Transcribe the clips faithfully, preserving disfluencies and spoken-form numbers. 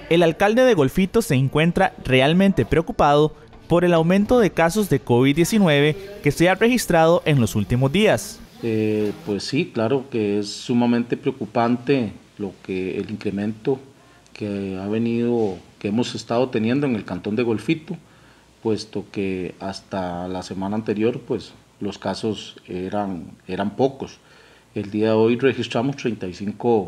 El alcalde de Golfito se encuentra realmente preocupado por el aumento de casos de COVID diecinueve que se ha registrado en los últimos días. Eh, pues sí, claro que es sumamente preocupante lo que el incremento que ha venido, que hemos estado teniendo en el cantón de Golfito, puesto que hasta la semana anterior pues los casos eran, eran pocos. El día de hoy registramos treinta y cinco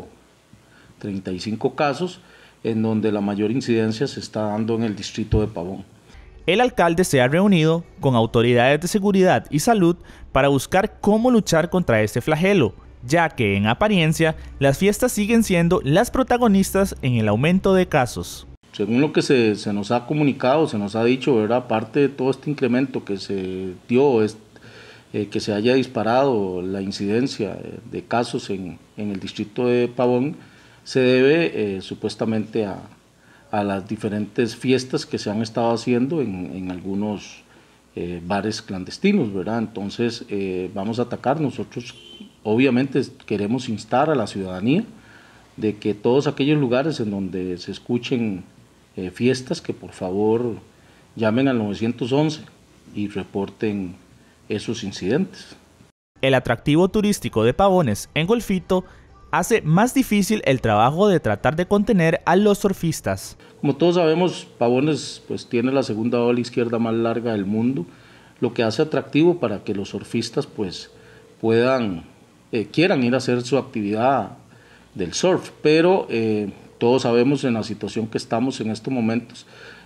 casos, en donde la mayor incidencia se está dando en el distrito de Pavón. El alcalde se ha reunido con autoridades de seguridad y salud para buscar cómo luchar contra este flagelo, ya que en apariencia las fiestas siguen siendo las protagonistas en el aumento de casos. Según lo que se, se nos ha comunicado, se nos ha dicho, ¿verdad? Aparte de todo este incremento que se dio, es, eh, que se haya disparado la incidencia de casos en, en el distrito de Pavón, se debe eh, supuestamente a, a las diferentes fiestas que se han estado haciendo en, en algunos eh, bares clandestinos, ¿verdad? Entonces eh, vamos a atacar. Nosotros obviamente queremos instar a la ciudadanía de que todos aquellos lugares en donde se escuchen eh, fiestas, que por favor llamen al nueve once y reporten esos incidentes. El atractivo turístico de Pavones en Golfito hace más difícil el trabajo de tratar de contener a los surfistas. Como todos sabemos, Pavones pues, tiene la segunda ola izquierda más larga del mundo, lo que hace atractivo para que los surfistas pues, puedan, eh, quieran ir a hacer su actividad del surf, pero eh, todos sabemos en la situación que estamos en estos momentos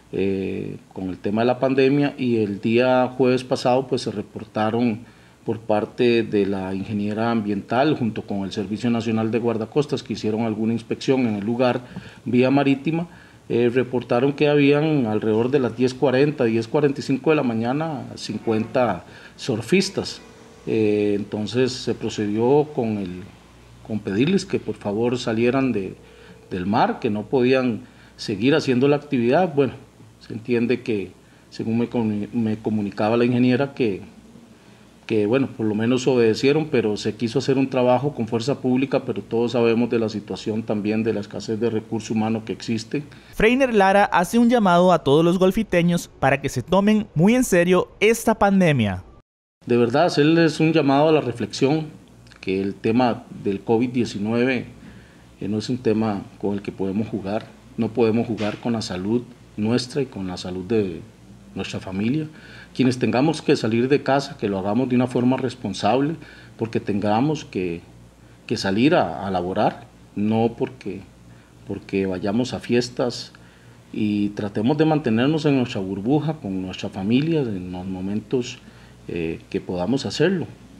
eh, con el tema de la pandemia, y el día jueves pasado pues, se reportaron por parte de la ingeniera ambiental junto con el Servicio Nacional de Guardacostas, que hicieron alguna inspección en el lugar vía marítima, eh, reportaron que habían alrededor de las diez cuarenta, diez cuarenta y cinco de la mañana cincuenta surfistas. Eh, entonces se procedió con, el, con pedirles que por favor salieran de, del mar, que no podían seguir haciendo la actividad. Bueno, se entiende que, según me, me comunicaba la ingeniera, que que bueno, por lo menos obedecieron, pero se quiso hacer un trabajo con fuerza pública, pero todos sabemos de la situación también de la escasez de recurso humano que existe. Freiner Lara hace un llamado a todos los golfiteños para que se tomen muy en serio esta pandemia. De verdad, hacerles un llamado a la reflexión, que el tema del COVID diecinueve eh, no es un tema con el que podemos jugar, no podemos jugar con la salud nuestra y con la salud de nuestra familia. Quienes tengamos que salir de casa, que lo hagamos de una forma responsable, porque tengamos que, que salir a, a laborar, no porque, porque vayamos a fiestas, y tratemos de mantenernos en nuestra burbuja, con nuestra familia, en los momentos eh, que podamos hacerlo.